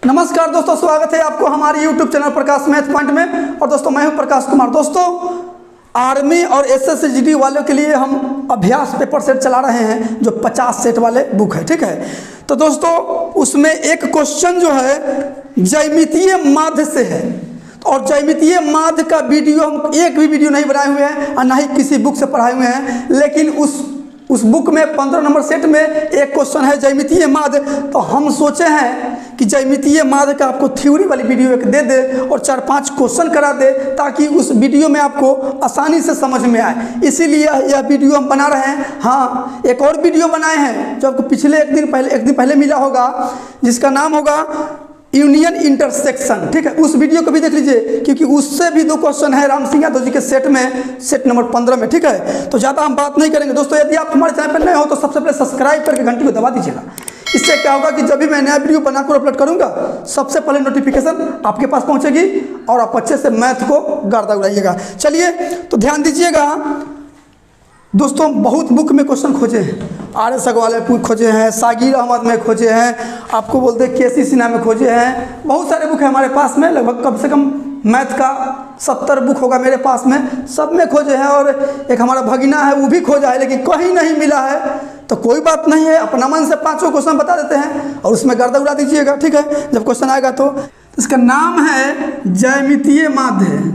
नमस्कार दोस्तों, स्वागत है आपको हमारे YouTube channel Prakash math point में। और दोस्तों मैं हूं प्रकाश कुमार। दोस्तों आर्मी और एसएससी जीडी वालों के लिए हम अभ्यास पेपर सेट चला रहे हैं जो 50 सेट वाले बुक है, ठीक है। तो दोस्तों उसमें एक क्वेश्चन जो है ज्यामितीय माध्य से है, और ज्यामितीय माध्य का वीडियो हम एक भी वीडियो नहीं बनाए हुए हैं और ना ही किसी बुक से पढ़ाए हुए हैं, लेकिन उस बुक में 15 नंबर सेट में एक क्वेश्चन है ज्यामितीय माध्य। तो हम सोचे हैं कि ज्यामितीय माध्य का आपको थ्योरी वाली वीडियो एक दे दे और 4-5 क्वेश्चन करा दे, ताकि उस वीडियो में आपको आसानी से समझ में आए। इसीलिए यह वीडियो हम बना रहे हैं। हाँ, एक और वीडियो बनाए हैं जो आपको पिछले एक दिन पहले मिला होगा, जिसका नाम होगा यूनियन इंटरसेक्शन, ठीक है। उस वीडियो को भी देख लीजिए, क्योंकि उससे भी 2 क्वेश्चन है राम सिंह यादव जी के सेट में, सेट नंबर 15 में, ठीक है। तो ज़्यादा हम बात नहीं करेंगे दोस्तों। यदि आप हमारे चैनल पर नए हो तो सबसे पहले सब्सक्राइब करके घंटी को दबा दीजिएगा। इससे क्या होगा कि जब भी मैं नया वीडियो बनाकर अपलोड करूंगा, सबसे पहले नोटिफिकेशन आपके पास पहुंचेगी और आप अच्छे से मैथ को गर्दा उड़ाइएगा। चलिए तो ध्यान दीजिएगा दोस्तों, बहुत बुक में क्वेश्चन खोजे हैं। RS अग्रवाल में खोजे हैं, सागिर अहमद में खोजे हैं, आपको बोलते हैं KC सिन्हा में खोजे हैं। बहुत सारे बुक है हमारे पास में, लगभग कम से कम मैथ का 70 बुक होगा मेरे पास में, सब में खोजे हैं। और एक हमारा भगिना है वो भी खोजा है, लेकिन कहीं नहीं मिला है। तो कोई बात नहीं है, अपना मन से 5 क्वेश्चन बता देते हैं और उसमें गर्दा उड़ा दीजिएगा, ठीक है। जब क्वेश्चन आएगा तो इसका नाम है ज्यामितीय माध्य,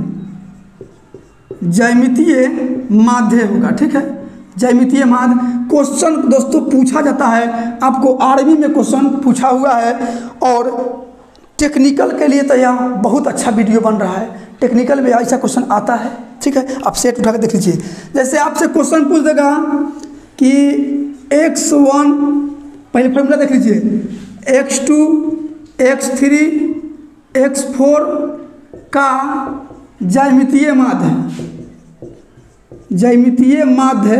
ज्यामितीय माध्य होगा, ठीक है। ज्यामितीय माध्य क्वेश्चन दोस्तों पूछा जाता है, आपको आर्मी में क्वेश्चन पूछा हुआ है। और टेक्निकल के लिए तो यह बहुत अच्छा वीडियो बन रहा है। टेक्निकल में ऐसा क्वेश्चन आता है, ठीक है। आप सेट उठा कर देख लीजिए। जैसे आपसे क्वेश्चन पूछ देगा कि x1, पहले फॉर्मूला देख लीजिए, x2, x3, x4 का ज्यामितीय माध्य, ज्यामितीय माध्य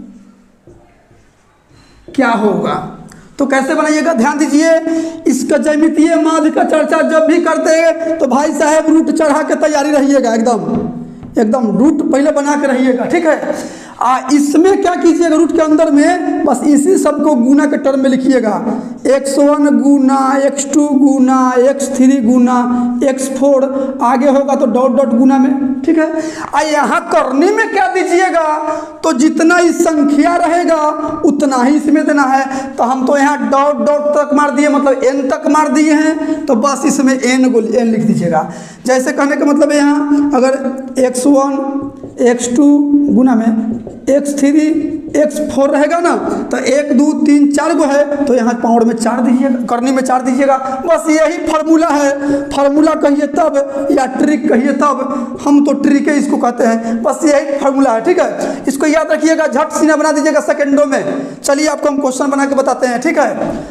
क्या होगा। तो कैसे बनाइएगा, ध्यान दीजिए। इसका ज्यामितीय माध्य का चर्चा जब भी करते हैं तो भाई साहब रूट चढ़ा के तैयारी रहिएगा, एकदम रूट पहले बना के रहिएगा, ठीक है। इसमें क्या कीजिएगा, रूट के अंदर में बस इसी सब को गुना के टर्म में लिखिएगा। x1 गुना x2 गुना x3 गुना x4, आगे होगा तो डॉट डॉट गुना में, ठीक है। यहाँ करने में क्या दीजिएगा, तो जितना ही संख्या रहेगा उतना ही इसमें देना है। तो हम तो यहाँ डॉट डॉट तक मार दिए, मतलब n तक मार दिए हैं, तो बस इसमें n लिख दीजिएगा। जैसे कहने का मतलब है, यहाँ अगर x1 x2 गुना में x3 x4 रहेगा ना, तो 1 2 3 4 गो है, तो यहाँ पावर में 4 दीजिएगा, करनी में 4 दीजिएगा। बस यही फार्मूला है। फार्मूला कहिए तब या ट्रिक कहिए तब, हम तो ट्रिक है इसको कहते हैं। बस यही फार्मूला है, ठीक है। इसको याद रखिएगा, झट सीना बना दीजिएगा सेकेंडों में। चलिए आपको हम क्वेश्चन बना के बताते हैं, ठीक है।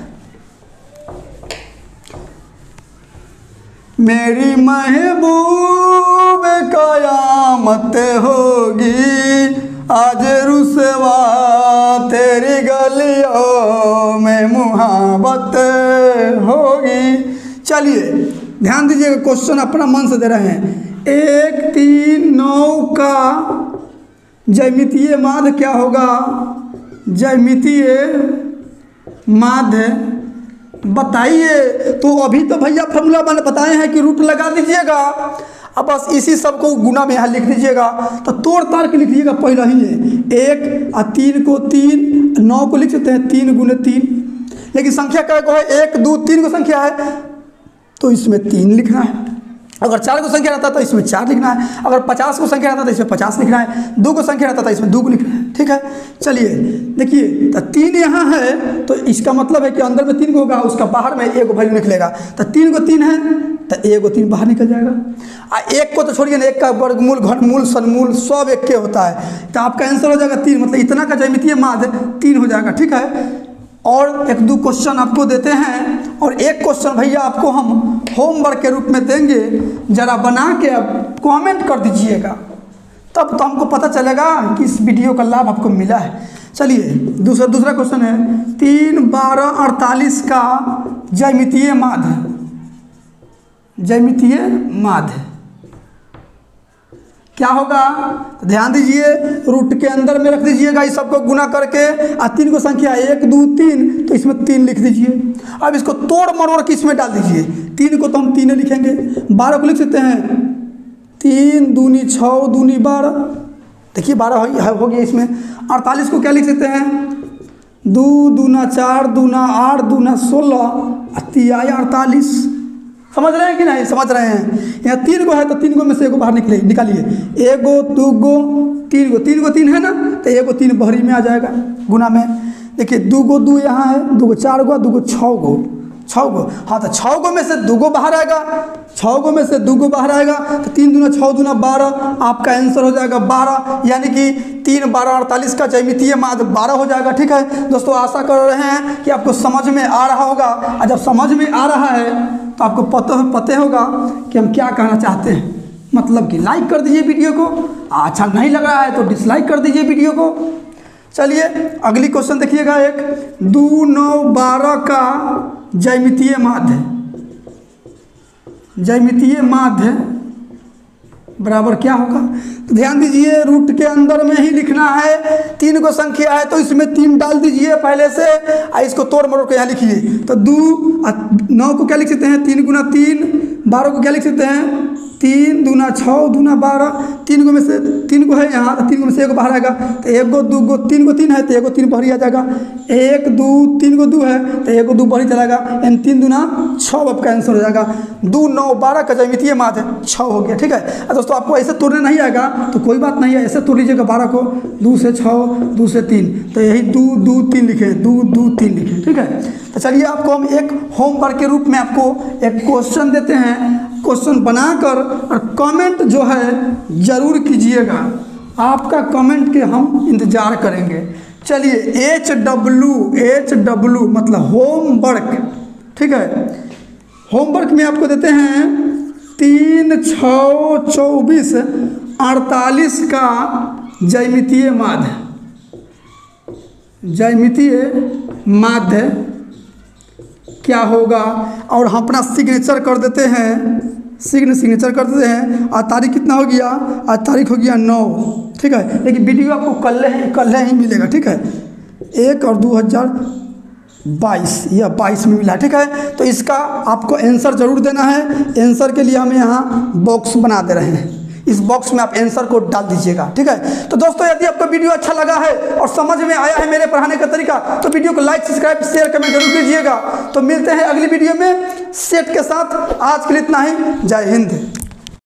मेरी महबूब कयामत होगी, आज रुसवा तेरी गलियों में मुहाबत होगी। चलिए ध्यान दीजिएगा, क्वेश्चन अपना मन से दे रहे हैं। 1 3 9 का ज्यामितीय माध्य क्या होगा, ज्यामितीय माध्य बताइए। तो अभी तो भैया फॉर्मूला मैंने बताए हैं कि रूट लगा दीजिएगा, अब बस इसी सब को गुना में यहाँ लिख दीजिएगा। तो तोड़ ताड़ के लिख दीजिएगा पहला ही है। 1 और 3 को 3, 9 को लिख सकते हैं 3 गुने 3, लेकिन संख्या क्या को है, 1 2 3 को संख्या है तो इसमें 3 लिखना है। अगर 4 को संख्या रहता तो इसमें 4 लिखना है। अगर 50 को संख्या रहता तो इसमें 50 लिखना है। 2 को संख्या रहता तो इसमें 2 को लिखना है, ठीक है। चलिए देखिए, तो 3 यहाँ है तो इसका मतलब है कि अंदर में 3 को होगा, उसका बाहर में 1 वैल्यू निकलेगा। तो 3 को 3 है तो 1 को 3 बाहर निकल जाएगा। 1 को तो छोड़िए ना, 1 का वर्गमूल घनमूल सनमूल सब 1 के होता है। तो आपका आंसर हो जाएगा 3, मतलब इतना का ज्यामितीय माध्य 3 हो जाएगा, ठीक है। और 1-2 क्वेश्चन आपको देते हैं, और एक क्वेश्चन भैया आपको हम होमवर्क के रूप में देंगे, जरा बना के अब कमेंट कर दीजिएगा, तब तो हमको पता चलेगा कि इस वीडियो का लाभ आपको मिला है। चलिए दूसरा क्वेश्चन है 3 12 48 का ज्यामितीय माध्य, ज्यामितीय माध्य क्या होगा, तो ध्यान दीजिए रूट के अंदर में रख दीजिएगा इस सबको गुना करके, और 3 को संख्या 1 2 3, तो इसमें 3 लिख दीजिए। अब इसको तोड़ मरोड़ के इसमें डाल दीजिए। 3 को तो हम 3 लिखेंगे, 12 को लिख सकते हैं 3 दूनी 6 दूनी 12, देखिए 12 हो गया इसमें। 48 को क्या लिख सकते हैं 2 दूना 4 दूना 8 दूना 16, 48। समझ रहे हैं कि नहीं, समझ रहे हैं। यहाँ 3 को है तो 3 को में से 1 बाहर निकालिए, 1 2 3 को 3 को 3 है ना, तो 1 को 3 बहरी में आ जाएगा गुना में। देखिए 2 को 2 यहाँ है, 2 को 4 को, 2 को 6 को, हाँ तो 6 को में से 2 को बाहर आएगा, 6 को में से 2 को बाहर आएगा, तो 3 दूना 6 दूना 12, आपका आंसर हो जाएगा 12, यानी कि 3 12 48 का ज्यामितीय माध्य 12 हो जाएगा। ठीक है दोस्तों, आशा कर रहे हैं कि आपको समझ में आ रहा होगा, और जब समझ में आ रहा है तो आपको पता होगा कि हम क्या कहना चाहते हैं। मतलब कि लाइक कर दीजिए वीडियो को, अच्छा नहीं लग रहा है तो डिसलाइक कर दीजिए वीडियो को। चलिए अगली क्वेश्चन देखिएगा, एक 2 9 12 का ज्यामितीय माध्य बराबर क्या होगा, तो ध्यान दीजिए रूट के अंदर में ही लिखना है। 3 को संख्या है तो इसमें 3 डाल दीजिए पहले से, और इसको तोड़ मरोड़ के यहाँ लिखिए। तो 9 को क्या लिख सकते हैं 3 गुना 3, 12 को क्या लिख सकते हैं 3 दूना 6 दूना 12, 3 को में से 3 को है यहाँ, तो 3 को में से 1 बाहर आएगा, तो 1 को 2 को 3 को 3 है तो 1 को 3 बाहर आ जाएगा, 1 2 3 को 2 है तो 1 को 2 बाहर चलाएगा, यानी 3 दूना 6 आपका आंसर हो जाएगा। 2 9 12 का ज्यामितीय माध्य 6 हो गया। ठीक है दोस्तों, आपको ऐसे तोड़ने नहीं आएगा तो कोई बात नहीं है, ऐसे तोड़ लीजिएगा 12 को, 2 से 6 2 से 3, तो यही 2 2 3 लिखे, 2 2 3 लिखे। ठीक है, तो चलिए आपको हम एक होमवर्क के रूप में आपको एक क्वेश्चन देते हैं, क्वेश्चन बनाकर और कमेंट जो है ज़रूर कीजिएगा, आपका कमेंट के हम इंतज़ार करेंगे। चलिए HW मतलब होमवर्क। ठीक है, होमवर्क में आपको देते हैं 3 6 24 48 का ज्यामितीय माध्य क्या होगा, और हम अपना सिग्नेचर कर देते हैं, सिग्नेचर कर देते हैं। आज तारीख कितना हो गया, आज तारीख हो गया 9। ठीक है, लेकिन वीडियो आपको कल ही मिलेगा। ठीक है, 1 और 2022 या 22 में मिला। ठीक है, तो इसका आपको आंसर जरूर देना है। आंसर के लिए हम यहाँ बॉक्स बना दे रहे हैं, इस बॉक्स में आप आंसर को डाल दीजिएगा। ठीक है, तो दोस्तों यदि आपको वीडियो अच्छा लगा है और समझ में आया है मेरे पढ़ाने का तरीका, तो वीडियो को लाइक सब्सक्राइब शेयर कमेंट जरूर कीजिएगा। तो मिलते हैं अगली वीडियो में सेट के साथ। आज के लिए इतना ही, जय हिंद।